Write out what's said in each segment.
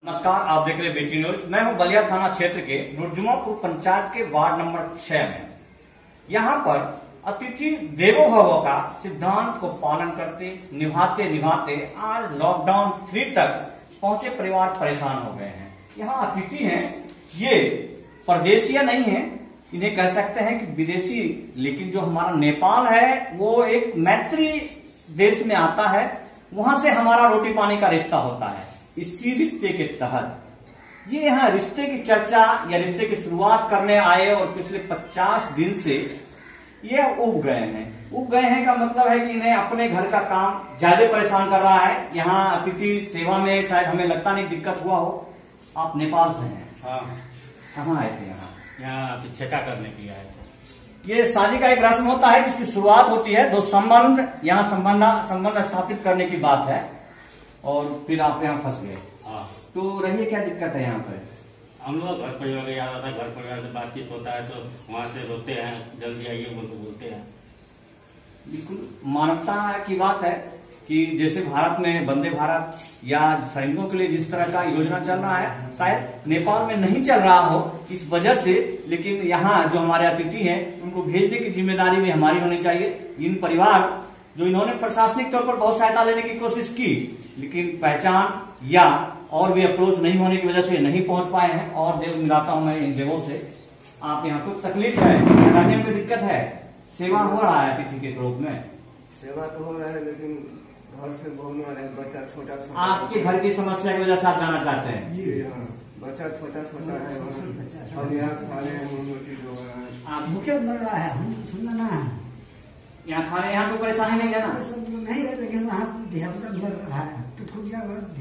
नमस्कार, आप देख रहे हैं बेटी न्यूज। मैं हूं बलिया थाना क्षेत्र के नुरजुमापुर पंचायत के वार्ड नंबर 6 में। यहाँ पर अतिथि देवो भव का सिद्धांत को पालन करते निभाते आज लॉकडाउन 3 तक पहुंचे परिवार परेशान हो गए हैं। यहाँ अतिथि हैं, ये परदेशिया नहीं है, इन्हें कह सकते हैं कि विदेशी, लेकिन जो हमारा नेपाल है वो एक मैत्री देश में आता है, वहां से हमारा रोटी पानी का रिश्ता होता है। इसी रिश्ते के तहत ये यहाँ रिश्ते की चर्चा या रिश्ते की शुरुआत करने आए और पिछले 50 दिन से ये उब गए हैं का मतलब है कि इन्हें अपने घर का काम ज्यादा परेशान कर रहा है। यहाँ अतिथि सेवा में शायद हमें लगता नहीं दिक्कत हुआ हो। आप नेपाल से हैं? हाँ। कहाँ आए थे? यहाँ छेका करने के लिए आए थे। ये शादी का एक रस्म होता है जिसकी शुरुआत होती है, दो संबंध यहाँ संबंध स्थापित करने की बात है और फिर आप यहाँ फंस गए। हाँ। तो रहिए, क्या दिक्कत है यहाँ पर? हम लोग घर परिवार का याद आता है, घर परिवार से बातचीत होता है तो वहाँ से रोते हैं, जल्दी आइए बोलते हैं। बिल्कुल मानवता की बात है कि जैसे भारत में वंदे भारत या सैनिकों के लिए जिस तरह का योजना चल रहा है, शायद नेपाल में नहीं चल रहा हो इस वजह से, लेकिन यहाँ जो हमारे अतिथि हैं उनको भेजने की जिम्मेदारी भी हमारी होनी चाहिए। इन परिवार जो इन्होंने प्रशासनिक तौर पर बहुत सहायता लेने की कोशिश की, लेकिन पहचान या और भी अप्रोच नहीं होने की वजह से नहीं पहुंच पाए हैं। और देव मिलाता हूं मैं इन देवों से। आप यहाँ कुछ तकलीफ है, रहने में दिक्कत है, सेवा हो रहा है अतिथि के रूप में? सेवा तो हो रहा है, लेकिन घर से बोलने वाले बच्चा छोटा छोटा। आपके घर की समस्या की वजह से आप जाना चाहते हैं? जी हाँ, बच्चा छोटा छोटा है, हम यहाँ खा रहे हैं रोटी जो है। आप मुख्य बन रहा है, हम सुनना ना है। यहाँ खा रहे हैं, यहाँ कोई परेशानी नहीं है ना? नहीं है, लेकिन वहाँ ध्यान बढ़ रहा है तो फूट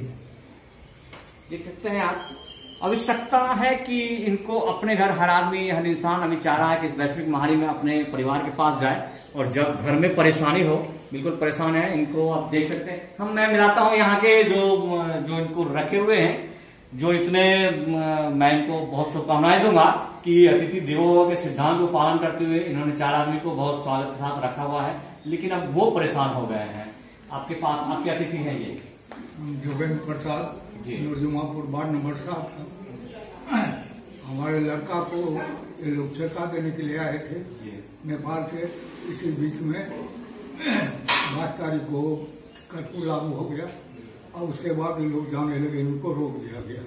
देख सकते हैं आप। आवश्यकता है कि इनको अपने घर, हर आदमी हर इंसान अभी चाह रहा है कि इस वैश्विक महामारी में अपने परिवार के पास जाए, और जब घर में परेशानी हो, बिल्कुल परेशान है इनको आप देख सकते हैं। मैं मिलाता हूँ यहाँ के जो इनको रखे हुए हैं, जो इतने मैं इनको बहुत शुभकामनाएं दूंगा कि अतिथि देवो भव के सिद्धांत को पालन करते हुए इन्होंने 4 आदमी को बहुत स्वागत के साथ रखा हुआ है, लेकिन अब वो परेशान हो गए हैं। आपके पास आपके अतिथि हैं ये जोगेंद्र प्रसाद, नुरजुमापुर वार्ड नंबर 7। हमारे लड़का को ये लोग छेका देने के लिए आए थे नेपाल से। इसी बीच में 5 तारीख को कर्फ्यू लागू हो गया और उसके बाद ये लोग जाने लगे, इनको रोक दिया गया।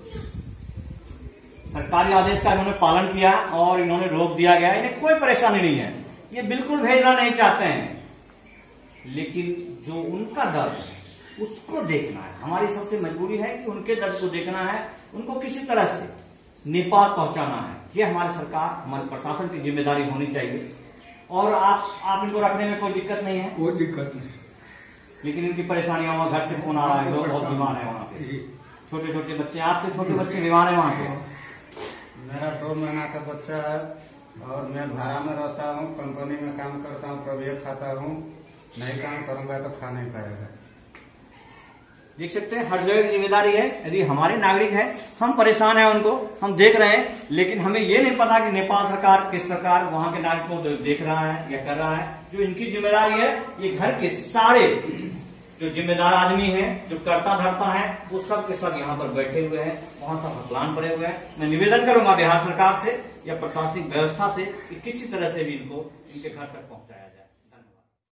सरकारी आदेश का इन्होंने पालन किया और इन्होंने रोक दिया गया। इन्हें कोई परेशानी नहीं है, ये बिल्कुल भेजना नहीं चाहते हैं, लेकिन जो उनका दर्द है उसको देखना है। हमारी सबसे मजबूरी है कि उनके दर्द को देखना है, उनको किसी तरह से नेपाल पहुंचाना है। ये हमारी सरकार, हमारे प्रशासन की जिम्मेदारी होनी चाहिए। और आप इनको रखने में कोई दिक्कत नहीं है? कोई दिक्कत नहीं, लेकिन इनकी परेशानियां, वहाँ घर से फोन आ रहा है, लोग बहुत बीमार है वहाँ पे, छोटे छोटे बच्चे, आपके छोटे बच्चे बीमार है वहाँ पे? मेरा 2 महीना का बच्चा है और मैं भाड़ा में रहता हूँ, कंपनी में काम करता हूँ, तब ये खाता हूँ, नहीं काम करूंगा तो खा नहीं पाएगा। देख सकते हैं, हर जगह की जिम्मेदारी है। यदि हमारे नागरिक है, हम परेशान हैं, उनको हम देख रहे हैं, लेकिन हमें ये नहीं पता कि नेपाल सरकार किस प्रकार वहां के नागरिकों को देख रहा है या कर रहा है। जो इनकी जिम्मेदारी है, ये घर के सारे जो जिम्मेदार आदमी हैं, जो करता धरता है, वो सब के सब यहाँ पर बैठे हुए हैं, वहां सब हकलान पड़े हुए हैं। मैं निवेदन करूंगा बिहार सरकार से या प्रशासनिक व्यवस्था से कि किसी तरह से भी इनको इनके घर तक पहुंचाया जाए।